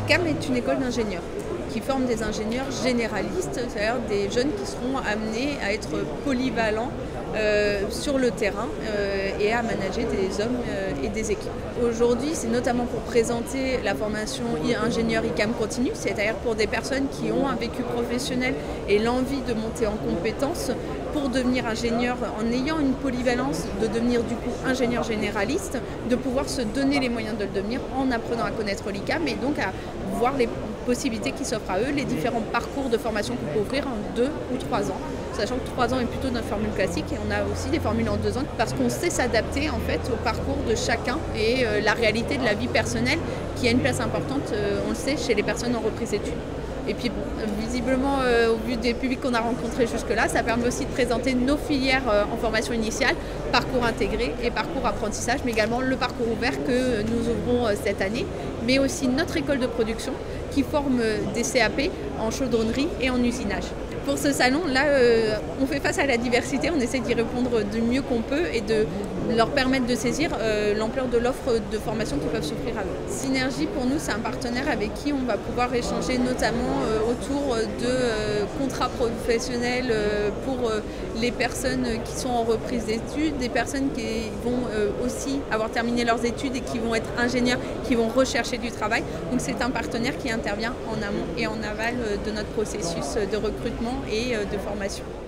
l'ICAM est une école d'ingénieurs qui forme des ingénieurs généralistes, c'est-à-dire des jeunes qui seront amenés à être polyvalents sur le terrain et à manager des hommes et des équipes. Aujourd'hui, c'est notamment pour présenter la formation ingénieur ICAM continue, c'est-à-dire pour des personnes qui ont un vécu professionnel et l'envie de monter en compétences pour devenir ingénieur en ayant une polyvalence, de devenir du coup ingénieur généraliste, de pouvoir se donner les moyens de le devenir en apprenant à connaître l'ICAM et donc à voir les possibilités qui s'offrent à eux, les différents parcours de formation qu'on peut offrir en 2 ou 3 ans. Sachant que 3 ans est plutôt notre formule classique et on a aussi des formules en 2 ans parce qu'on sait s'adapter en fait au parcours de chacun et la réalité de la vie personnelle qui a une place importante, on le sait, chez les personnes en reprise d'études. Et puis bon, visiblement, au vu des publics qu'on a rencontrés jusque-là, ça permet aussi de présenter nos filières en formation initiale, parcours intégré et parcours apprentissage, mais également le parcours ouvert que nous ouvrons cette année, mais aussi notre école de production qui forme des CAP en chaudronnerie et en usinage. Pour ce salon-là, on fait face à la diversité, on essaie d'y répondre du mieux qu'on peut et de leur permettre de saisir l'ampleur de l'offre de formation qui peuvent s'offrir à eux. Synergie, pour nous, c'est un partenaire avec qui on va pouvoir échanger notamment autour de contrats professionnels pour les personnes qui sont en reprise d'études, des personnes qui vont aussi avoir terminé leurs études et qui vont être ingénieurs, qui vont rechercher du travail. Donc c'est un partenaire qui intervient en amont et en aval de notre processus de recrutement et de formation.